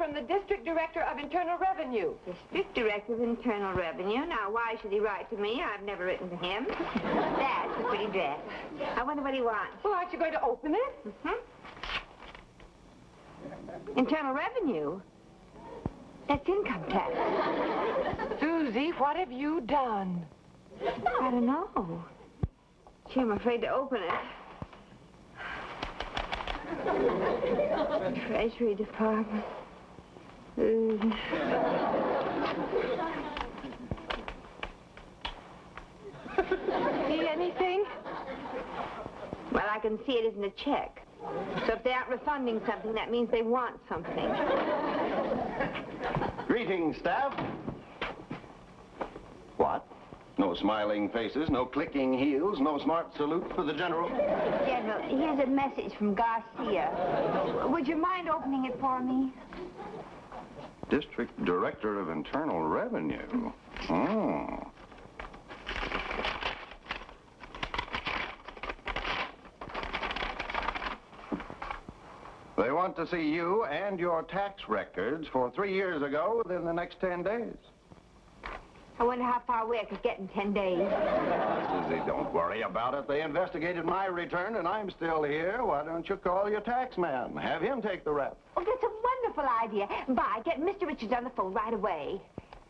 from the District Director of Internal Revenue. District Director of Internal Revenue? Now, why should he write to me? I've never written to him. That's a pretty dress. I wonder what he wants. Well, aren't you going to open it? Mm-hmm. Internal Revenue? That's income tax. Susie, what have you done? I don't know. Gee, I'm afraid to open it. Treasury Department. See anything? Well, I can see it isn't a check. So if they aren't refunding something, that means they want something. Greetings, staff. What? No smiling faces, no clicking heels, no smart salute for the General? General, here's a message from Garcia. Would you mind opening it for me? District Director of Internal Revenue. Oh. They want to see you and your tax records for 3 years ago within the next 10 days. I wonder how far away I could get in 10 days. Susie, don't worry about it. They investigated my return, and I'm still here. Why don't you call your tax man? Have him take the rep. Oh, that's a wonderful idea. Bye. Get Mr. Richards on the phone right away.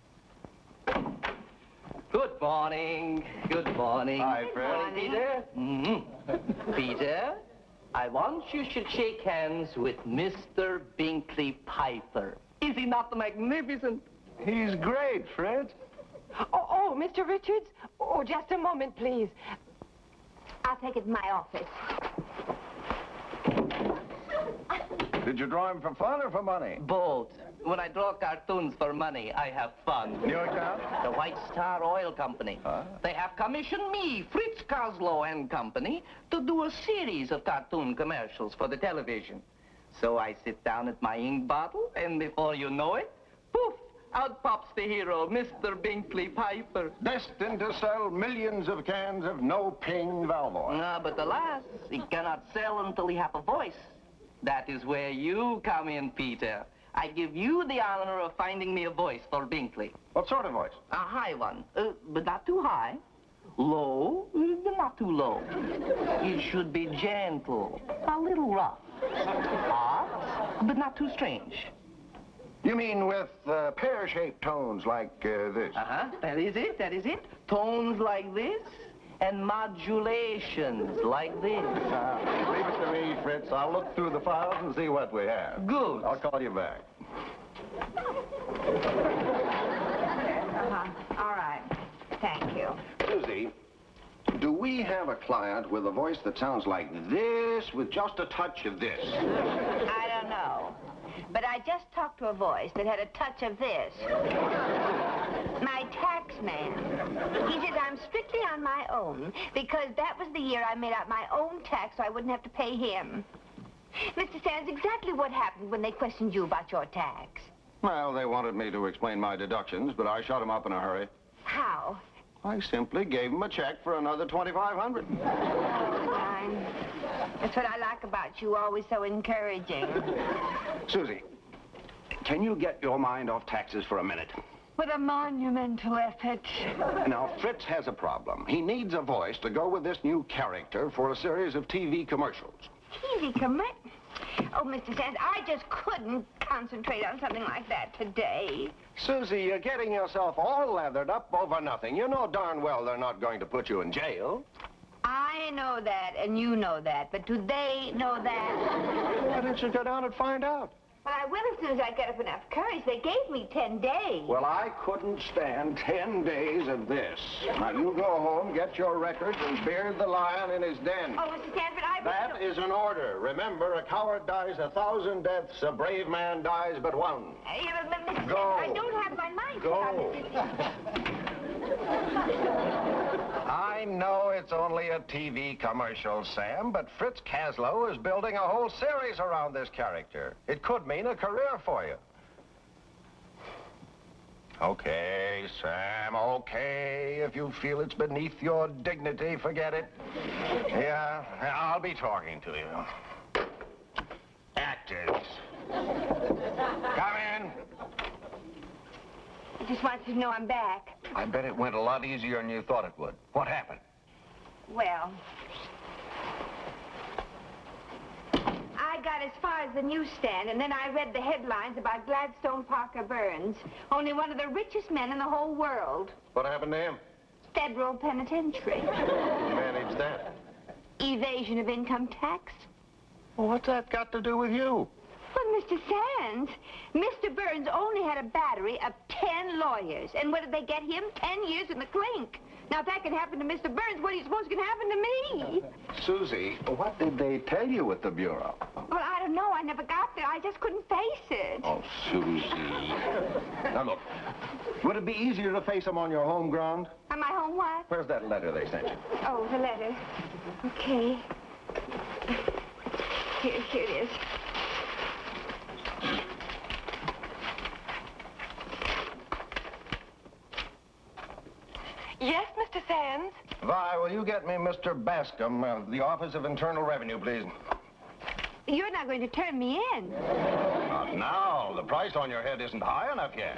Good morning. Good morning. Hi, Fred. Morning. Peter? Peter, I want you should shake hands with Mr. Binkley Piper. Is he not magnificent? He's great, Fred. Oh, Mr. Richards? Oh, just a moment, please. I'll take it in my office. Did you draw him for fun or for money? Both. When I draw cartoons for money, I have fun. Your account? The White Star Oil Company. Huh? They have commissioned me, Fritz Kozlow and Company, to do a series of cartoon commercials for the television. So I sit down at my ink bottle, and before you know it, poof, out pops the hero, Mr. Binkley Piper. Destined to sell millions of cans of no-ping valve oil. But alas, he cannot sell until he have a voice. That is where you come in, Peter. I give you the honor of finding me a voice for Binkley. What sort of voice? A high one, but not too high. Low, but not too low. It should be gentle, a little rough. Odd, but not too strange. You mean with pear-shaped tones like this? That is it, that is it. Tones like this, and modulations like this. Leave it to me, Fritz. I'll look through the files and see what we have. Good. I'll call you back. All right. Thank you. Susie, do we have a client with a voice that sounds like this with just a touch of this? I don't know. But I just talked to a voice that had a touch of this. My tax man. He says I'm strictly on my own because that was the year I made out my own tax so I wouldn't have to pay him. Mr. Sands, exactly what happened when they questioned you about your tax? Well, they wanted me to explain my deductions, but I shut them up in a hurry. How? I simply gave them a check for another $2,500. Fine. That's what I like about you, always so encouraging. Susie, can you get your mind off taxes for a minute? With a monumental effort. Now, Fritz has a problem. He needs a voice to go with this new character for a series of TV commercials. TV commercials? Oh, Mr. Sands, I just couldn't concentrate on something like that today. Susie, you're getting yourself all lathered up over nothing. You know darn well they're not going to put you in jail. I know that, and you know that, but do they know that? Why don't you go down and find out? Well, I will as soon as I get up enough courage. They gave me 10 days. Well, I couldn't stand 10 days of this. Now, you go home, get your records, and beard the lion in his den. Oh, Mr. Stanford, That is an order. Remember, a coward dies 1,000 deaths, a brave man dies but one. Mr. Go. Stanford, I don't have my mind Go. set on this. I know it's only a TV commercial, Sam, but Fritz Kozlow is building a whole series around this character. It could mean a career for you. Okay, Sam, okay. If you feel it's beneath your dignity, forget it. Yeah, I'll be talking to you. Actors. Come in. just wants to know I'm back. I bet it went a lot easier than you thought it would. What happened? Well, I got as far as the newsstand, and then I read the headlines about Gladstone Parker Burns, only one of the richest men in the whole world. What happened to him? Federal penitentiary. Who managed that? Evasion of income tax. Well, what's that got to do with you? Well, Mr. Sands, Mr. Burns only had a battery of 10 lawyers. And what did they get him? 10 years in the clink. Now, if that can happen to Mr. Burns, what do you suppose can happen to me? Susie, what did they tell you at the Bureau? Well, I don't know. I never got there. I just couldn't face it. Oh, Susie. Now, look, would it be easier to face them on your home ground? On my home what? Where's that letter they sent you? Oh, the letter. Okay. Here it is. Yes, Mr. Sands? Vi, will you get me Mr. Bascom, the Office of Internal Revenue, please? You're not going to turn me in. Not now. The price on your head isn't high enough yet.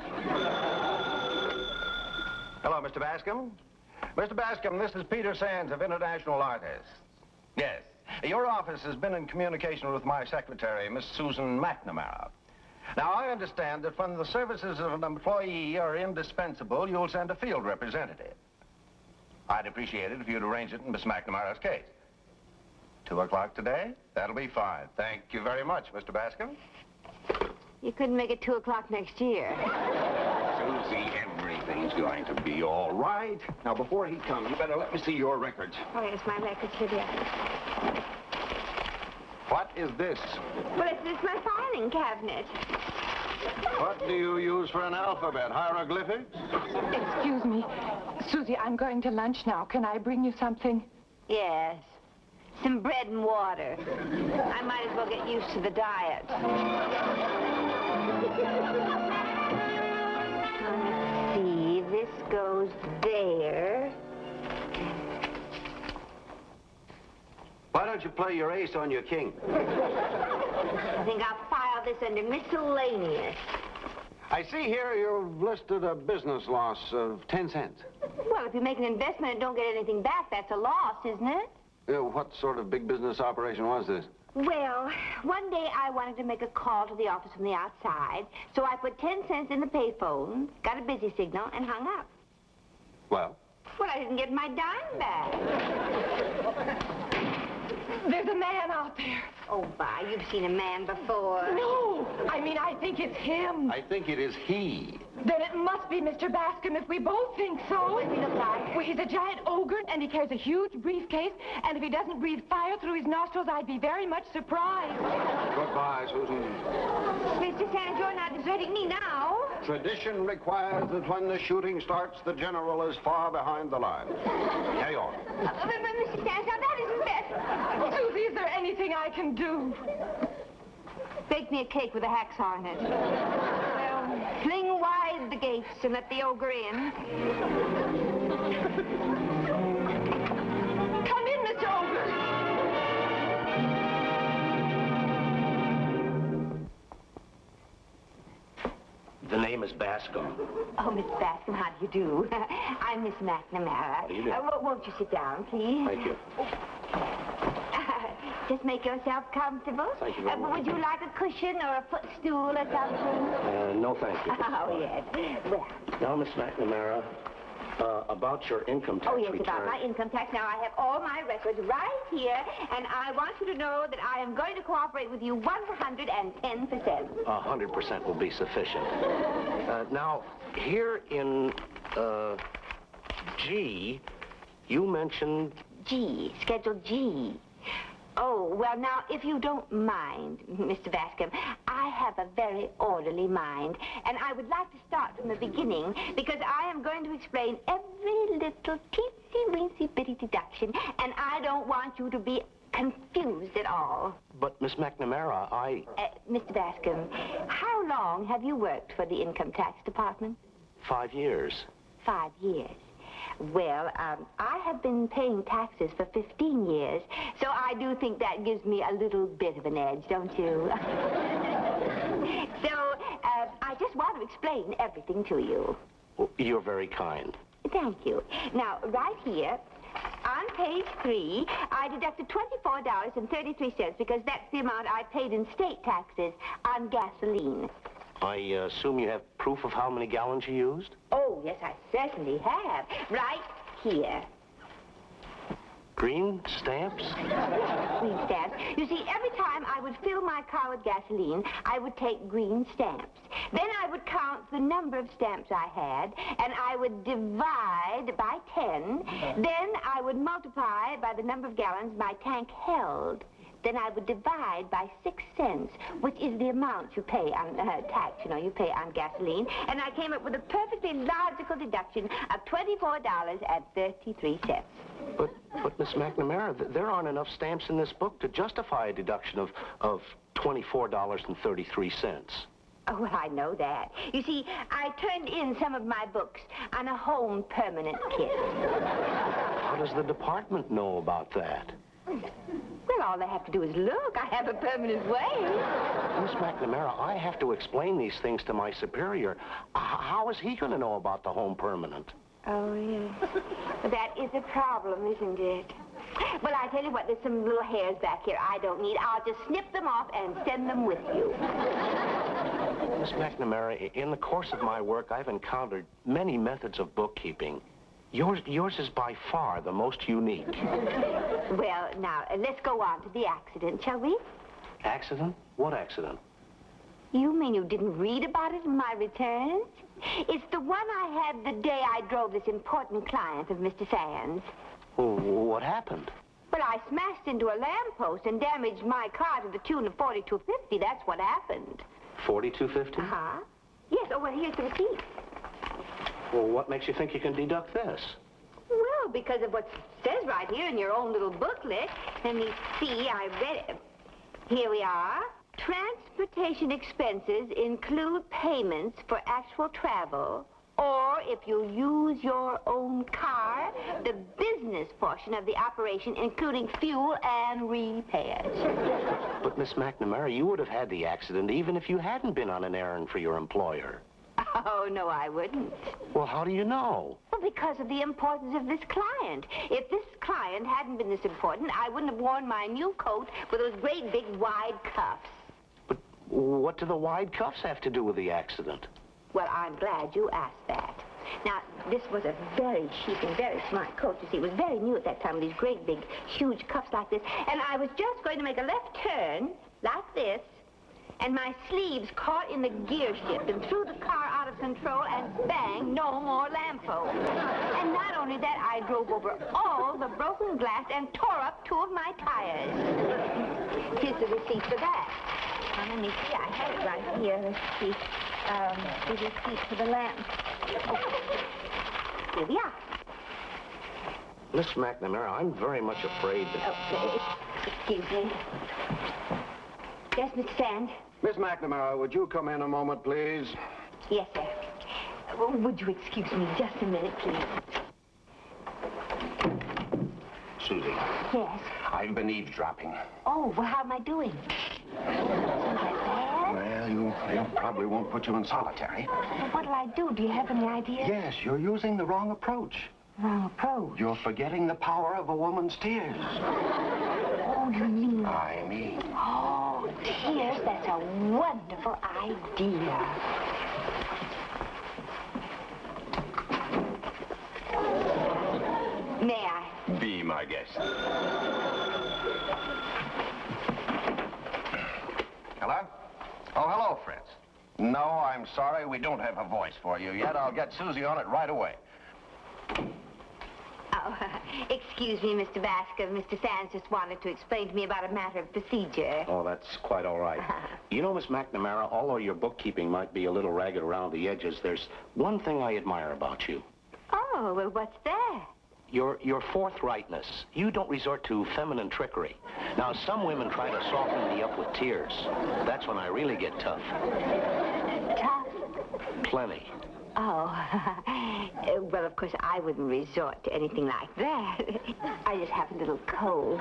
Hello, Mr. Bascom. Mr. Bascom, this is Peter Sands of International Artists. Yes. Your office has been in communication with my secretary, Miss Susan McNamara. Now, I understand that when the services of an employee are indispensable, you'll send a field representative. I'd appreciate it if you'd arrange it in Miss McNamara's case. 2 o'clock today? That'll be fine. Thank you very much, Mr. Bascom. You couldn't make it 2 o'clock next year. Susie, everything's going to be all right. Now, before he comes, you better let me see your records. Oh, yes, my records here. What is this? Well, it's my filing cabinet. What do you use for an alphabet? Hieroglyphics? Excuse me. Susie, I'm going to lunch now. Can I bring you something? Yes. Some bread and water. I might as well get used to the diet. Let's see. This goes there. Why don't you play your ace on your king? I think I'll file this under miscellaneous. I see here you've listed a business loss of 10 cents. Well, if you make an investment and don't get anything back, that's a loss, isn't it? What sort of big business operation was this? Well, one day I wanted to make a call to the office from the outside, so I put 10 cents in the payphone, got a busy signal, and hung up. Well? Well, I didn't get my dime back. There's a man out there. Oh, bye. You've seen a man before. No! I mean, I think it's him. I think it is he. Then it must be Mr. Bascom if we both think so. What does he look like? Well, he's a giant ogre, and he carries a huge briefcase, and if he doesn't breathe fire through his nostrils, I'd be very much surprised. Goodbye, Susan. Mr. Sands, you're not deserting me now. Tradition requires that when the shooting starts, the general is far behind the line. Carry on. Mr. Sands, now that isn't fair. Susie, is there anything I can do? Bake me a cake with a hacksaw in it. Well, fling wide the gates and let the ogre in. Come in, Mr. Ogre. The name is Bascom. Oh, Miss Bascom, how do you do? I'm Miss McNamara. How do you do? Won't you sit down, please? Thank you. Just make yourself comfortable. Thank you very much. Would you like a cushion or a footstool or something? No, thank you. Oh, yes. Well. Now, Miss McNamara, about your income tax Oh, yes, return. about my income tax. Now, I have all my records right here, and I want you to know that I am going to cooperate with you 110%. 100% will be sufficient. Now, here in, G, you mentioned... G, Schedule G. Oh, well, now, if you don't mind, Mr. Bascom, I have a very orderly mind, and I would like to start from the beginning, because I am going to explain every little teensy-weensy bitty deduction, and I don't want you to be confused at all. But, Miss McNamara, Mr. Bascom, how long have you worked for the Income Tax Department? 5 years. 5 years. Well, I have been paying taxes for 15 years, so I do think that gives me a little bit of an edge, don't you? So, I just want to explain everything to you. Well, you're very kind. Thank you. Now, right here, on page 3, I deducted $24.33 because that's the amount I paid in state taxes on gasoline. I assume you have proof of how many gallons you used? Oh, yes, I certainly have. Right here. Green stamps? Green stamps. You see, every time I would fill my car with gasoline, I would take green stamps. Then I would count the number of stamps I had, and I would divide by 10. Then I would multiply by the number of gallons my tank held. Then I would divide by 6 cents, which is the amount you pay on tax, you know, you pay on gasoline. And I came up with a perfectly logical deduction of $24.33. But Miss McNamara, there aren't enough stamps in this book to justify a deduction of $24.33. Oh, well, I know that. You see, I turned in some of my books on a home permanent kit. How does the department know about that? Well, all they have to do is look. I have a permanent way. Miss McNamara, I have to explain these things to my superior. How is he going to know about the home permanent? Oh, yes. That is a problem, isn't it? Well, I tell you what, there's some little hairs back here I don't need. I'll just snip them off and send them with you. Miss McNamara, in the course of my work, I've encountered many methods of bookkeeping. Yours is by far the most unique. Well, now, let's go on to the accident, shall we? Accident? What accident? You mean you didn't read about it in my returns? It's the one I had the day I drove this important client of Mr. Sands. Well, what happened? Well, I smashed into a lamppost and damaged my car to the tune of $42.50. That's what happened. $42.50? Uh-huh. Yes, oh, well, here's the receipt. Well, what makes you think you can deduct this? Well, because of what says right here in your own little booklet. Let me see, I read it. Here we are. Transportation expenses include payments for actual travel, or if you use your own car, the business portion of the operation, including fuel and repairs. But, Miss McNamara, you would have had the accident even if you hadn't been on an errand for your employer. Oh, no, I wouldn't. Well, how do you know? Well, because of the importance of this client. If this client hadn't been this important, I wouldn't have worn my new coat with those great big wide cuffs. But what do the wide cuffs have to do with the accident? Well, I'm glad you asked that. Now, this was a very chic and very smart coat, you see. It was very new at that time, with these great big, huge cuffs like this. And I was just going to make a left turn, like this, and my sleeves caught in the gear shift and threw the car out of control, and bang, no more lamppost. And not only that, I drove over all the broken glass and tore up 2 of my tires. Here's the receipt for that. Now, let me see, I have it right here. Let's see. The receipt for the lamp. Oh, here we are. Miss McNamara, I'm very much afraid that... Oh, excuse me. Yes, Mr. Sands? Miss McNamara, would you come in a moment, please? Yes, sir. Would you excuse me just a minute, please? Susie, Yes. I've been eavesdropping. Oh, well, how am I doing? Isn't that bad? Well, you probably won't put you in solitary. Well, what'll I do? Do you have any idea? Yes, you're using the wrong approach. Wrong approach. You're forgetting the power of a woman's tears. Oh, you mean... I mean... Oh, tears, that's a wonderful idea. May I? Be my guest. Hello? Oh, hello, Fritz. No, I'm sorry, we don't have a voice for you yet. I'll get Susie on it right away. Oh, excuse me, Mr. Bascom. Mr. Sands just wanted to explain to me about a matter of procedure. Oh, that's quite all right. You know, Miss McNamara, although your bookkeeping might be a little ragged around the edges, there's one thing I admire about you. Oh, well, what's that? Your forthrightness. You don't resort to feminine trickery. Now, some women try to soften me up with tears. That's when I really get tough. Tough? Plenty. Oh, well, of course, I wouldn't resort to anything like that. I just have a little cold.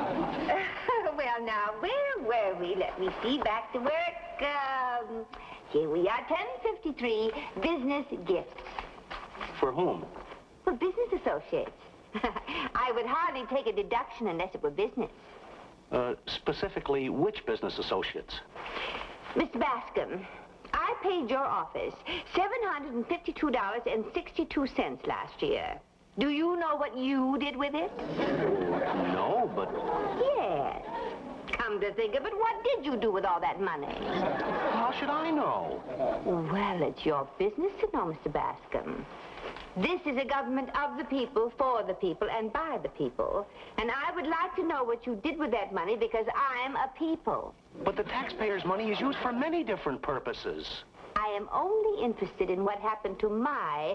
Well, now, where were we? Let me see. Back to work. Here we are, 1053, business gifts. For whom? For business associates. I would hardly take a deduction unless it were business. Specifically, which business associates? Mr. Bascom, I paid your office $752.62 last year. Do you know what you did with it? No, but... Yes. Come to think of it, what did you do with all that money? How should I know? Well, it's your business to know, Mr. Bascom. This is a government of the people, for the people, and by the people. And I would like to know what you did with that money because I'm a people. But the taxpayers' money is used for many different purposes. I am only interested in what happened to my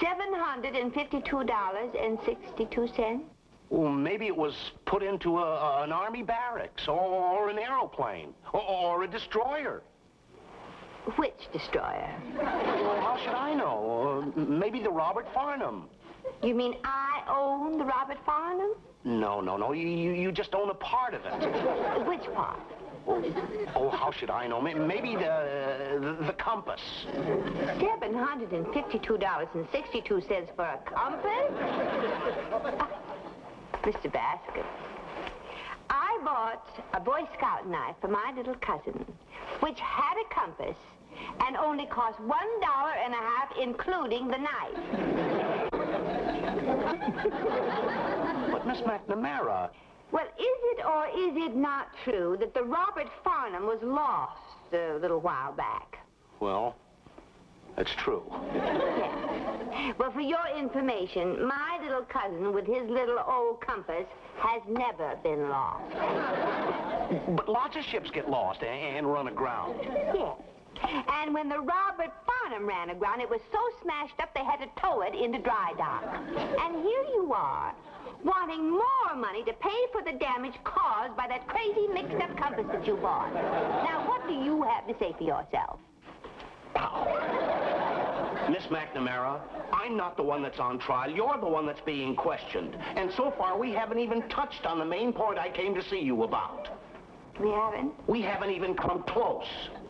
$752.62. Well, maybe it was put into an army barracks, or an aeroplane, or a destroyer. Which destroyer? Well, how should I know? Maybe the Robert Farnham. You mean I own the Robert Farnham? No. You just own a part of it. Which part? Oh, how should I know? Maybe the compass. $752.62 for a compass? Mr. Bascom, I bought a Boy Scout knife for my little cousin, which had a compass and only cost $1.50, including the knife. But, Miss McNamara... Well, is it or is it not true that the Robert Farnham was lost a little while back? Well, that's true. Yes. Well, for your information, my little cousin with his little old compass has never been lost. But lots of ships get lost and run aground. Yes. And when the Robert Farnham ran aground, it was so smashed up they had to tow it into dry dock. And here you are, wanting more money to pay for the damage caused by that crazy mixed-up compass that you bought. Now, what do you have to say for yourself? Miss McNamara, I'm not the one that's on trial. You're the one that's being questioned. And so far, we haven't even touched on the main point I came to see you about. We haven't? We haven't even come close.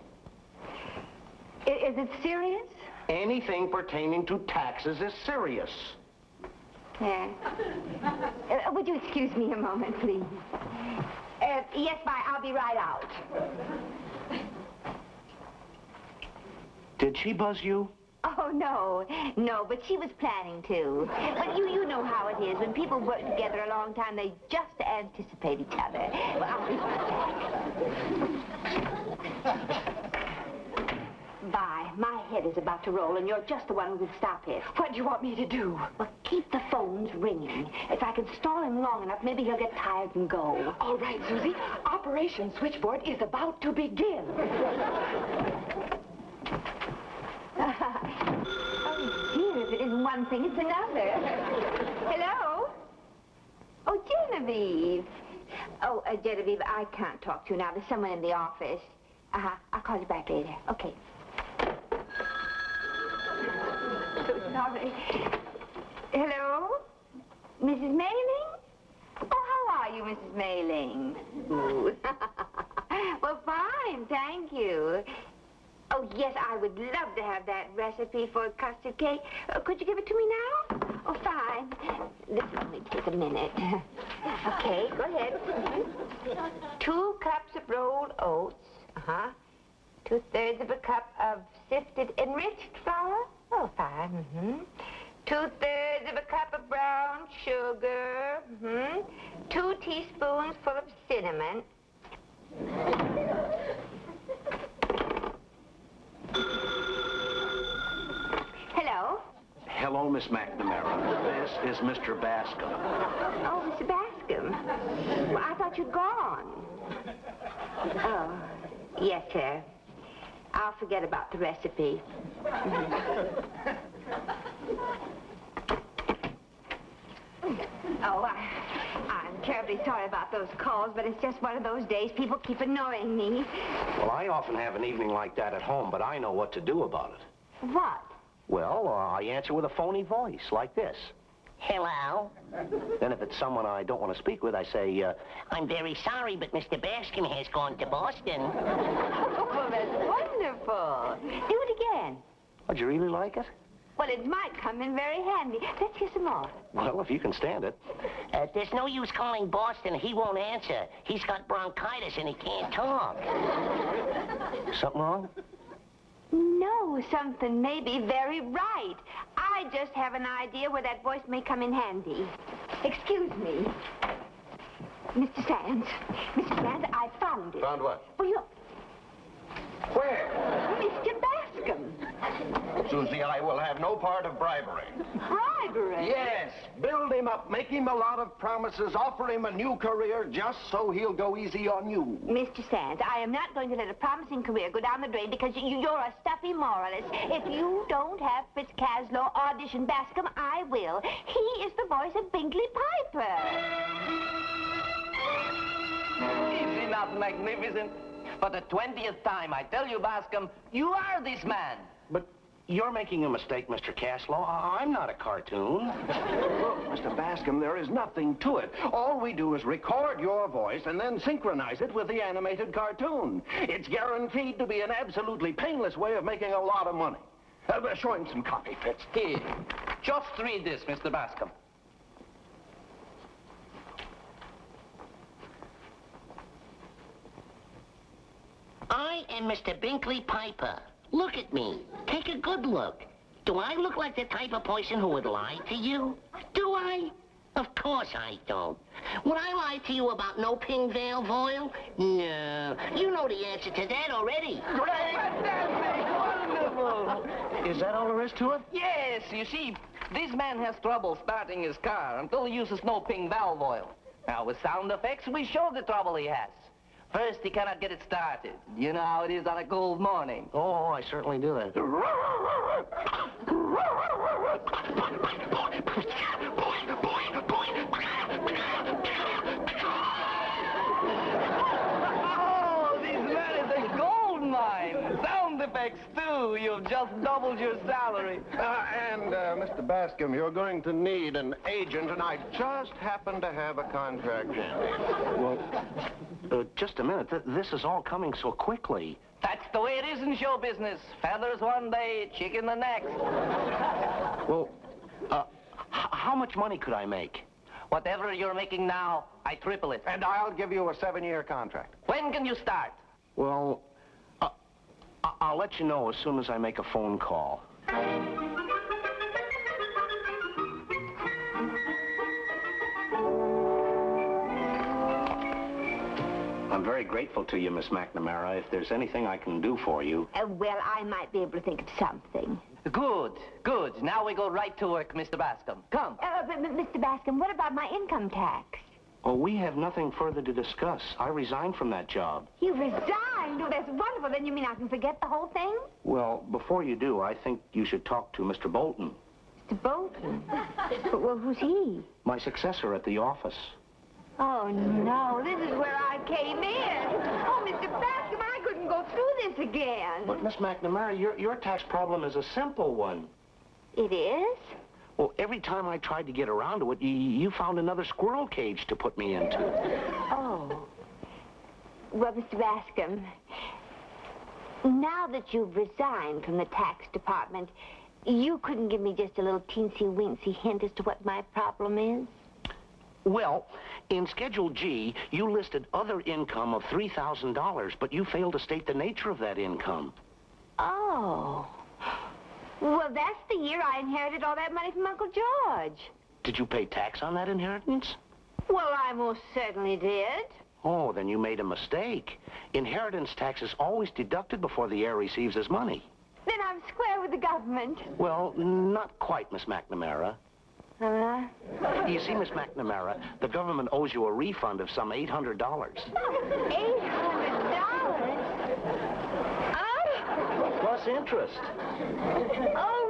Is it serious? Anything pertaining to taxes is serious. Yeah. Would you excuse me a moment, please? Yes, bye. I'll be right out. Did she buzz you? Oh, no. No, but she was planning to. But you know how it is. When people work together a long time, they just anticipate each other. Well, I'll be right back. Bye. My head is about to roll, and you're just the one who can stop it. What do you want me to do? Well, keep the phones ringing. If I can stall him long enough, maybe he'll get tired and go. All right, Susie. Operation Switchboard is about to begin. Oh, dear, if it isn't one thing, it's another. Hello? Oh, Genevieve. Oh, Genevieve, I can't talk to you now. There's someone in the office. I'll call you back later. Okay. Sorry. Hello? Mrs. Mailing? Oh, how are you, Mrs. Mailing? Well, fine, thank you. Oh, yes, I would love to have that recipe for custard cake. Could you give it to me now? Oh, fine. This will only take a minute. Okay, go ahead. 2 cups of rolled oats. 2/3 of a cup of sifted enriched flour. Oh, fine. 2/3 of a cup of brown sugar. 2 teaspoons full of cinnamon. Hello? Hello, Miss McNamara. This is Mr. Bascom. Oh, Mr. Bascom. Well, I thought you'd gone. Oh, yes, sir. I'll forget about the recipe. Oh, I'm terribly sorry about those calls, but it's just one of those days. People keep annoying me. Well, I often have an evening like that at home, but I know what to do about it. What? Well, I answer with a phony voice, like this. Hello? Then if it's someone I don't want to speak with, I say, I'm very sorry, but Mr. Bascom has gone to Boston. Oh, that's wonderful. Do it again. would you really like it? Well, it might come in very handy. Let's hear some more. Well, if you can stand it. There's no use calling Boston. He won't answer. He's got bronchitis and he can't talk. Something wrong? No, something may be very right. I just have an idea where that voice may come in handy. Excuse me. Mr. Sands. Mr. Sands, I found it. Found what? Well, you... Where? Mr. Bascom. Susie, I will have no part of bribery. Bribery? Yes. Build him up, make him a lot of promises, offer him a new career just so he'll go easy on you. Mr. Sands, I am not going to let a promising career go down the drain because you're a stuffy moralist. If you don't have Fritz Kaslow audition Bascom, I will. He is the voice of Bingley Piper. Is he not magnificent? For the 20th time, I tell you, Bascom, you are this man. But you're making a mistake, Mr. Kaslow. I'm not a cartoon. Look, Mr. Bascom, there is nothing to it. All we do is record your voice and then synchronize it with the animated cartoon. It's guaranteed to be an absolutely painless way of making a lot of money. Show him some copy, Fritz. Here, just read this, Mr. Bascom. I am Mr. Bingley Piper. Look at me. Take a good look. Do I look like the type of person who would lie to you? Do I? Of course I don't. Would I lie to you about no ping valve oil? No. You know the answer to that already. Great! Fantastic! Wonderful! Is that all there is to it? Yes, you see, this man has trouble starting his car until he uses no ping valve oil. Now, with sound effects, we show the trouble he has. First, he cannot get it started. You know how it is on a cold morning. Oh, I certainly do that. Oh, this man is a gold mine. Sound effects, too. You've just doubled your salary. Mr. Bascom, you're going to need an agent, and I just happen to have a contract handy. Well, just a minute. This is all coming so quickly. That's the way it is in show business. Feathers one day, chicken the next. Well, how much money could I make? Whatever you're making now, I triple it. And I'll give you a 7-year contract. When can you start? Well, I'll let you know as soon as I make a phone call. I'm very grateful to you, Miss McNamara. If there's anything I can do for you... Well, I might be able to think of something. Good, good. Now we go right to work, Mr. Bascom. Come. But Mr. Bascom, what about my income tax? Oh, we have nothing further to discuss. I resigned from that job. You resigned? Oh, that's wonderful. Then you mean I can forget the whole thing? Well, before you do, I think you should talk to Mr. Bolton. Mr. Bolton? Well, who's he? My successor at the office. Oh, no. This is where I came in. Oh, Mr. Bascom, I couldn't go through this again. But, Miss McNamara, your tax problem is a simple one. It is? Well, every time I tried to get around to it, you found another squirrel cage to put me into. Oh. Well, Mr. Bascom, now that you've resigned from the tax department, you couldn't give me just a little teensy-weensy hint as to what my problem is? Well, in Schedule G, you listed other income of $3,000, but you failed to state the nature of that income. Oh. Well, that's the year I inherited all that money from Uncle George. Did you pay tax on that inheritance? Well, I most certainly did. Oh, then you made a mistake. Inheritance tax is always deducted before the heir receives his money. Then I'm square with the government. Well, not quite, Miss McNamara. You see, Miss McNamara, the government owes you a refund of some $800. $800? Plus interest. Oh,